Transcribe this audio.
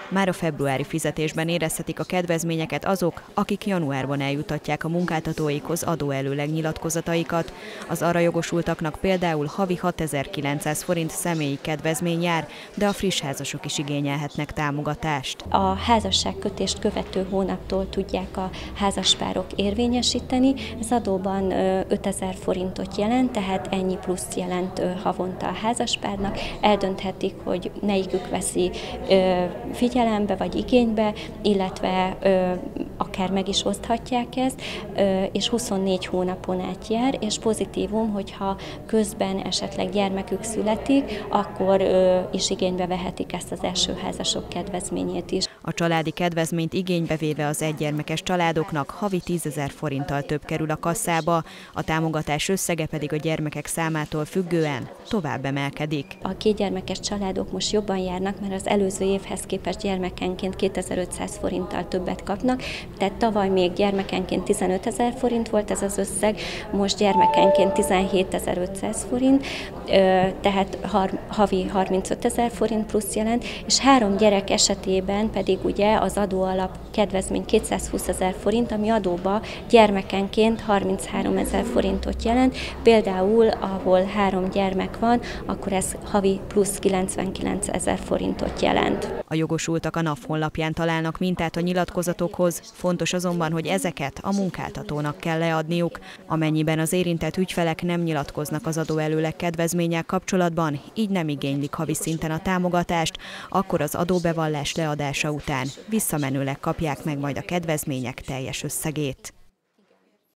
Már a februári fizetésben érezhetik a kedvezményeket azok, akik januárban eljutatják a munkáltatóikhoz adóelőleg nyilatkozataikat. Az arra jogosultaknak például havi 6900 forint személyi kedvezmény jár, de a friss házasok is igényelhetnek támogatást. A házasságkötést követő hónaptól tudják a házaspárok érvényesíteni. Ez adóban 5000 forintot jelent, tehát ennyi pluszt jelent havonta a házaspárnak. Eldönthetik, hogy melyikük veszi figyelembe vagy igénybe, illetve akár meg is oszthatják ezt, és 24 hónapon át jár, és pozitívum, hogyha közben esetleg gyermekük születik, akkor is igénybe vehetik ezt az első házasok kedvezményét is. A családi kedvezményt igénybe véve az egygyermekes családoknak havi 10 000 forinttal több kerül a kasszába, a támogatás összege pedig a gyermekek számától függően tovább emelkedik. A kétgyermekes családok most jobban járnak, mert az előző évhez képest gyermekenként 2500 forinttal többet kapnak, tehát tavaly még gyermekenként 15 000 forint volt ez az összeg, most gyermekenként 17 500 forint, tehát havi 35 000 forint plusz jelent, és 3 gyerek esetében pedig ugye az adóalap kedvezmény 220 000 forint, ami adóba gyermekenként 33 000 forintot jelent. Például, ahol 3 gyermek van, akkor ez havi plusz 99 000 forintot jelent. A jogosultak a NAV honlapján találnak mintát a nyilatkozatokhoz, fontos azonban, hogy ezeket a munkáltatónak kell leadniuk. Amennyiben az érintett ügyfelek nem nyilatkoznak az adóelőleg kedvezménnyel kapcsolatban, így nem igénylik havi szinten a támogatást, akkor az adóbevallás leadása után visszamenőleg kapják meg majd a kedvezmények teljes összegét.